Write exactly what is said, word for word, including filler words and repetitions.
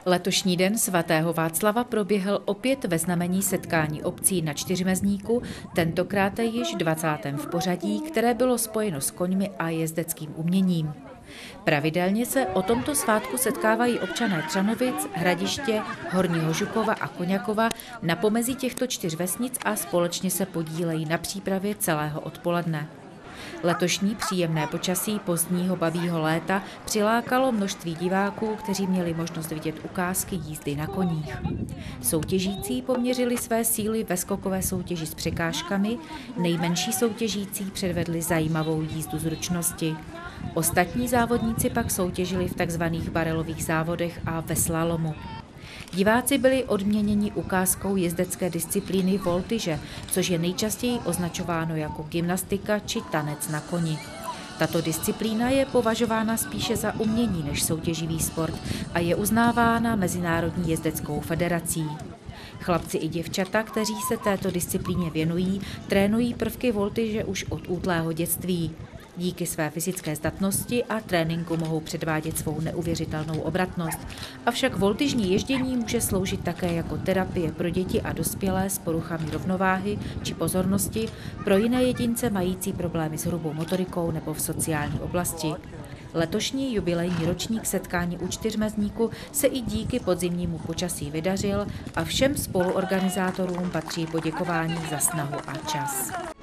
Letošní den svatého Václava proběhl opět ve znamení setkání obcí na Čtyřmezníku, tentokrát již dvacátém v pořadí, které bylo spojeno s koňmi a jezdeckým uměním. Pravidelně se o tomto svátku setkávají občané Třanovic, Hradiště, Horního Žukova a Koňakova na pomezí těchto čtyř vesnic a společně se podílejí na přípravě celého odpoledne. Letošní příjemné počasí pozdního babího léta přilákalo množství diváků, kteří měli možnost vidět ukázky jízdy na koních. Soutěžící poměřili své síly ve skokové soutěži s překážkami, nejmenší soutěžící předvedli zajímavou jízdu zručnosti. Ostatní závodníci pak soutěžili v takzvaných barelových závodech a ve slalomu. Diváci byli odměněni ukázkou jezdecké disciplíny voltyže, což je nejčastěji označováno jako gymnastika či tanec na koni. Tato disciplína je považována spíše za umění než soutěživý sport a je uznávána Mezinárodní jezdeckou federací. Chlapci i děvčata, kteří se této disciplíně věnují, trénují prvky voltyže už od útlého dětství. Díky své fyzické zdatnosti a tréninku mohou předvádět svou neuvěřitelnou obratnost. Avšak voltyžní ježdění může sloužit také jako terapie pro děti a dospělé s poruchami rovnováhy či pozornosti, pro jiné jedince mající problémy s hrubou motorikou nebo v sociální oblasti. Letošní jubilejní ročník setkání u Čtyřmezníku se i díky podzimnímu počasí vydařil a všem spoluorganizátorům patří poděkování za snahu a čas.